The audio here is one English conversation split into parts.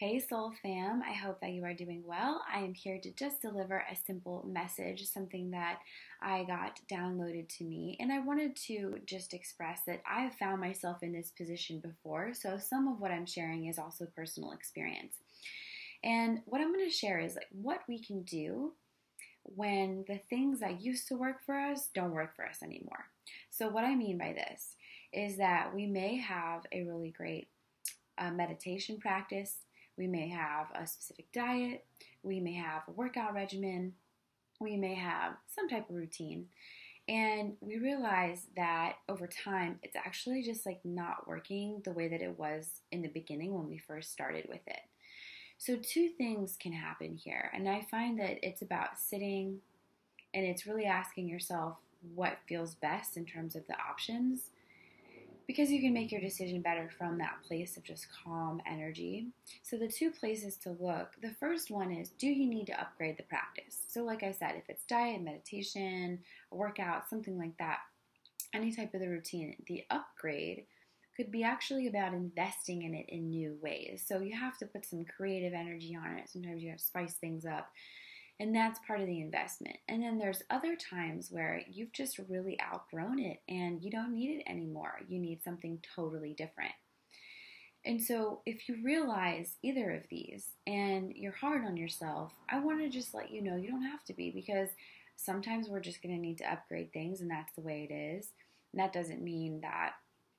Hey Soul Fam, I hope that you are doing well. I am here to just deliver a simple message, something that I got downloaded to me, and I wanted to just express that I have found myself in this position before, so some of what I'm sharing is also personal experience. And what I'm going to share is like what we can do when the things that used to work for us don't work for us anymore. So what I mean by this is that we may have a really great meditation practice. We may have a specific diet. We may have a workout regimen. We may have some type of routine. And we realize that over time, it's actually just like not working the way that it was in the beginning when we first started with it. So, two things can happen here. And I find that it's about sitting and it's really asking yourself what feels best in terms of the options because you can make your decision better from that place of just calm energy. So the two places to look, the first one is, do you need to upgrade the practice? So like I said, if it's diet, meditation, a workout, something like that, any type of the routine, the upgrade could be actually about investing in it in new ways. So you have to put some creative energy on it. Sometimes you have to spice things up. And that's part of the investment. And then there's other times where you've just really outgrown it and you don't need it anymore. You need something totally different. And so if you realize either of these and you're hard on yourself, I want to just let you know you don't have to be, because sometimes we're just going to need to upgrade things and that's the way it is. And that doesn't mean that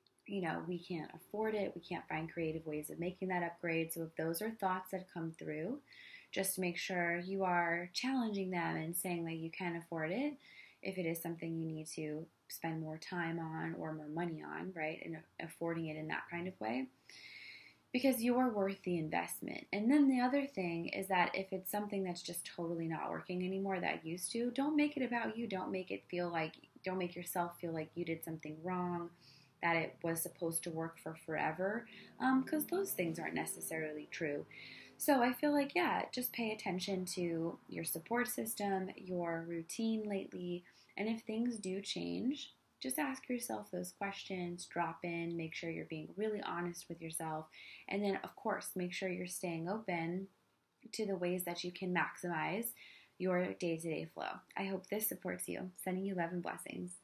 we can't afford it. We can't find creative ways of making that upgrade. So if those are thoughts that come through, just make sure you are challenging them and saying that you can afford it if it is something you need to spend more time on or more money on, right? And affording it in that kind of way. Because you're worth the investment. And then the other thing is that if it's something that's just totally not working anymore that used to, don't make it about you. Don't make yourself feel like you did something wrong, that it was supposed to work for forever, because those things aren't necessarily true. So I feel like, just pay attention to your support system, your routine lately, and if things do change, just ask yourself those questions, drop in, make sure you're being really honest with yourself, and then, of course, make sure you're staying open to the ways that you can maximize your day-to-day flow. I hope this supports you. Sending you love and blessings.